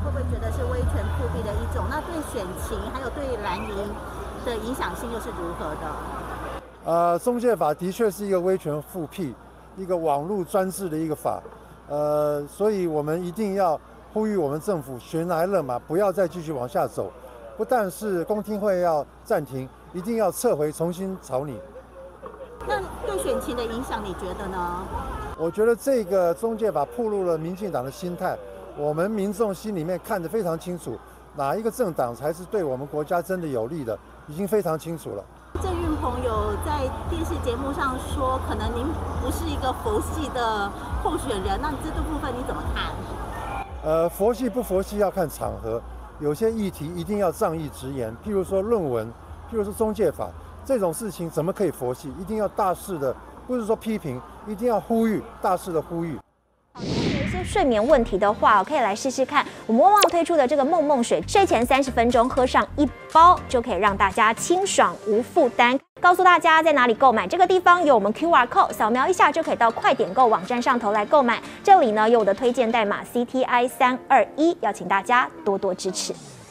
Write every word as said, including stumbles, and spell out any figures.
会不会觉得是威权复辟的一种？那对选情还有对蓝营的影响性又是如何的？ 呃，中介法的确是一个威权复辟、一个网络专制的一个法，呃，所以我们一定要呼吁我们政府悬崖勒马，不要再继续往下走。不但是公听会要暂停，一定要撤回，重新草拟。 那对选情的影响，你觉得呢？ 我觉得这个中介法暴露了民进党的心态，我们民众心里面看得非常清楚，哪一个政党才是对我们国家真的有利的，已经非常清楚了。 郑运鹏有在电视节目上说，可能您不是一个佛系的候选人，那这个部分你怎么看？ 呃，佛系不佛系要看场合，有些议题一定要仗义直言，譬如说论文，譬如说中介法这种事情，怎么可以佛系？一定要大肆的，不是说批评，一定要呼吁，大肆的呼吁。 有一些睡眠问题的话，可以来试试看我们旺旺推出的这个梦梦水，睡前三十分钟喝上一包，就可以让大家清爽无负担。告诉大家在哪里购买，这个地方有我们 Q R code， 扫描一下就可以到快点购网站上头来购买。这里呢有我的推荐代码 C T I 三二一，邀请大家多多支持。